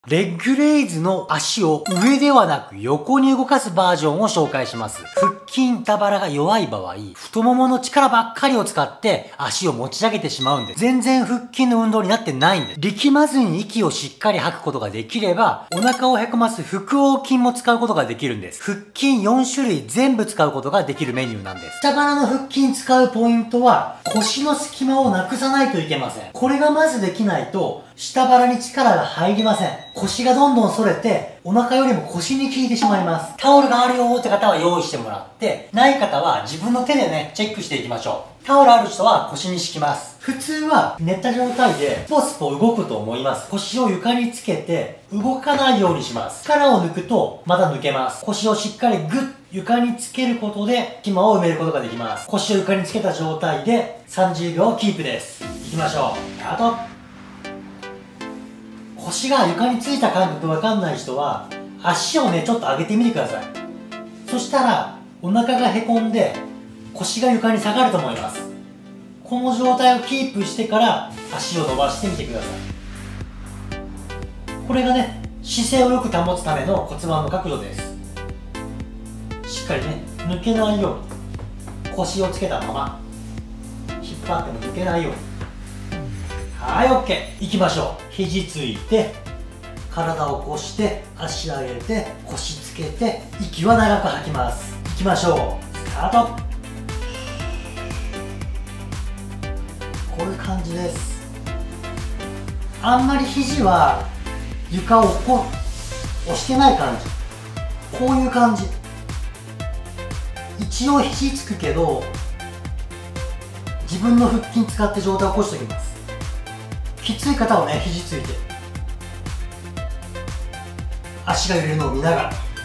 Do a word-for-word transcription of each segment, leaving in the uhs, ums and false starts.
レッグレイズの足を上ではなく横に動かすバージョンを紹介します。腹筋、下腹が弱い場合、太ももの力ばっかりを使って足を持ち上げてしまうんです。全然腹筋の運動になってないんです。力まずに息をしっかり吐くことができれば、お腹をへこます腹横筋も使うことができるんです。腹筋よん種類全部使うことができるメニューなんです。下腹の腹筋使うポイントは、腰の隙間をなくさないといけません。これがまずできないと、下腹に力が入りません。腰がどんどん反れて、お腹よりも腰に効いてしまいます。タオルがあるよーって方は用意してもらって、ない方は自分の手でね、チェックしていきましょう。タオルある人は腰に敷きます。普通は寝た状態でスポスポ動くと思います。腰を床につけて動かないようにします。力を抜くとまた抜けます。腰をしっかりグッ床につけることで隙間を埋めることができます。腰を床につけた状態でさんじゅうびょうキープです。いきましょう。スタート。腰が床についた感覚わかんない人は足をねちょっと上げてみてください。そしたらお腹がへこんで腰が床に下がると思います。この状態をキープしてから足を伸ばしてみてください。これがね姿勢をよく保つための骨盤の角度です。しっかりね抜けないように腰をつけたまま引っ張っても抜けないように。はい、OK。いきましょう。肘ついて、体を起こして、足上げて、腰つけて、息は長く吐きます。いきましょう。スタート。こういう感じです。あんまり肘は床をこ押してない感じ。こういう感じ。一応肘つくけど、自分の腹筋使って上体を起こしておきます。きつい方はね、肘ついて足が揺れるのを見ながら、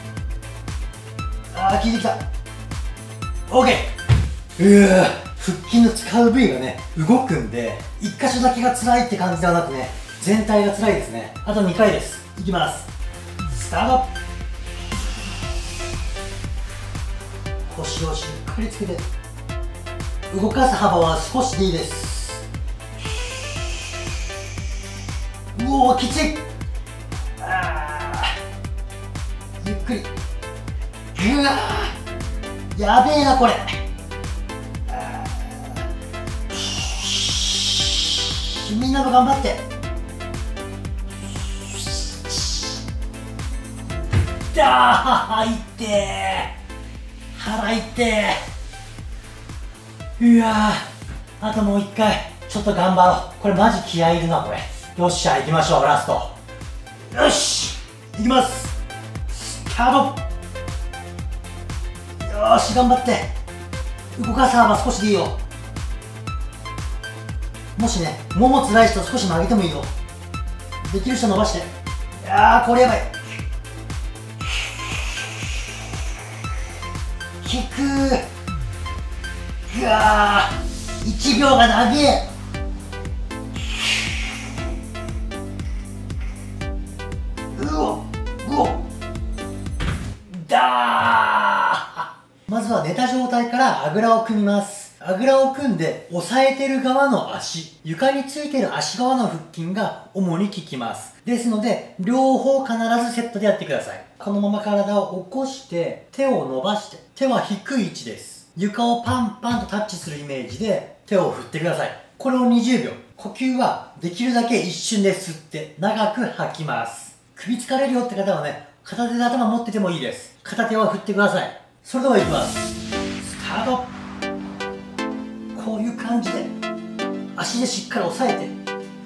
あー効いてきた。 OK。 うわ腹筋の使う部位がね動くんで、いっ箇所だけが辛いって感じではなくね、全体が辛いですね。あとにかいです。いきます。スタート。腰をしっかりつけて、動かす幅は少しでいいです。うおーきつい。あーゆっくり。うわーやべえなこれ。みんなも頑張って。だーいってー腹いってー。うわーあともう一回ちょっと頑張ろう。これマジ気合いいるなこれ。よっしゃ行きましょう。ラスト。よし行きます。スタート。よーし頑張って。動かす幅少しでいいよ。もしねももつらい人少し曲げてもいいよ。できる人伸ばして。いやーこれやばい。引くー。うわーいちびょうが長え。まずは寝た状態からあぐらを組みます。あぐらを組んで押さえてる側の足、床についてる足側の腹筋が主に効きます。ですので両方必ずセットでやってください。このまま体を起こして手を伸ばして、手は低い位置です。床をパンパンとタッチするイメージで手を振ってください。これをにじゅうびょう。呼吸はできるだけ一瞬で吸って長く吐きます。首疲れるよって方はね片手で頭持っててもいいです。片手は振ってください。それではいきます。スタート。こういう感じで足でしっかり押さえて、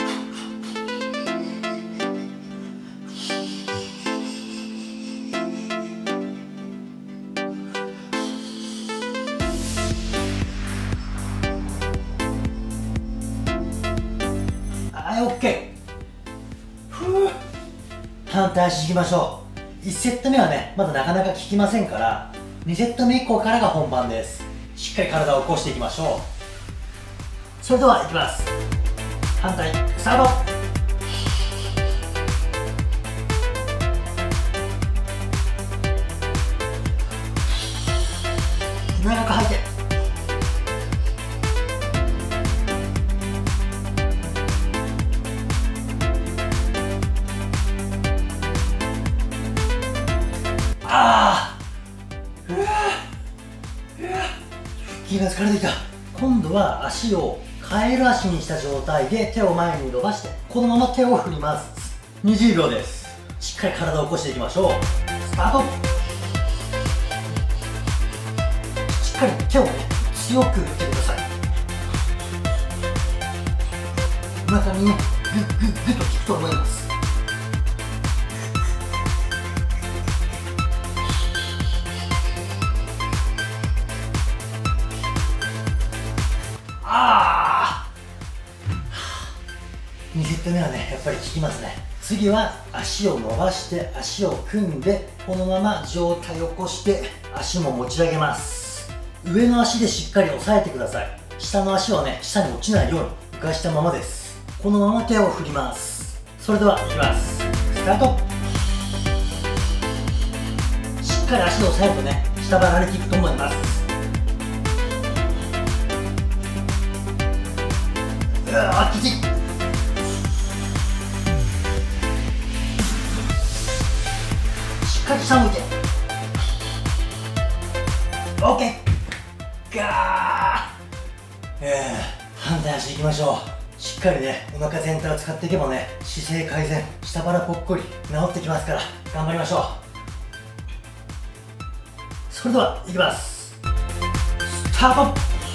はい OK。 ふう反対足いきましょう。いちセット目はねまだなかなか効きませんから、にセット目以降からが本番です。しっかり体を起こしていきましょう。それではいきます。反対スタート。長く吐いて、 腹筋が疲れてきた。今度は足をカエル足にした状態で手を前に伸ばして、このまま手を振ります。にじゅうびょうです。しっかり体を起こしていきましょう。スタート。しっかり手をね、強く振ってください。お腹にね、グッグッグッと効くと思います。あー、にセットめはね、やっぱり効きますね。次は足を伸ばして足を組んで、このまま上体を起こして足も持ち上げます。上の足でしっかり押さえてください。下の足はね、下に落ちないように浮かしたままです。このまま手を振ります。それではいきます。スタート。しっかり足を押さえるとね、下腹に効くと思います。うわー、きつい。しっかり下向いて。オッケー。ガー。えー、反対足いきましょう。しっかりね、お腹全体を使っていけばね、姿勢改善、下腹ぽっこり治ってきますから、頑張りましょう。それではいきます。スタート。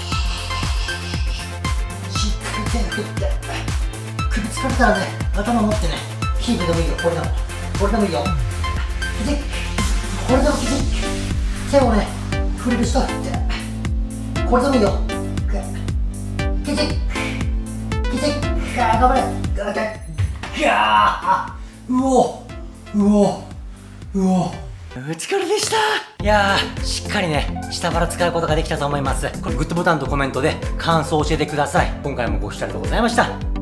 しっかり手振って、首疲れたらね、頭持ってね、キープでもいいよ。これでもこれでもいいよ。キジッ、これでもキジッ。手をね、振りる人振って、これでもいいよ。キジッ、頑張れ。ガー、うおうおうお、疲れでした。いやー、しっかりね、下腹使うことができたと思います。これグッドボタンとコメントで感想を教えてください。今回もご視聴ありがとうございました。